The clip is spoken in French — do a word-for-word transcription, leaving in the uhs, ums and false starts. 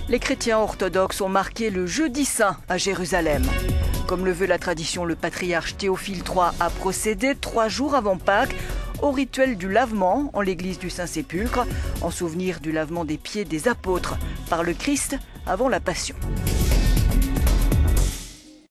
Les chrétiens orthodoxes ont marqué le Jeudi Saint à Jérusalem. Comme le veut la tradition, le patriarche Théophile trois a procédé trois jours avant Pâques au rituel du lavement en l'église du Saint-Sépulcre, en souvenir du lavement des pieds des apôtres par le Christ avant la Passion.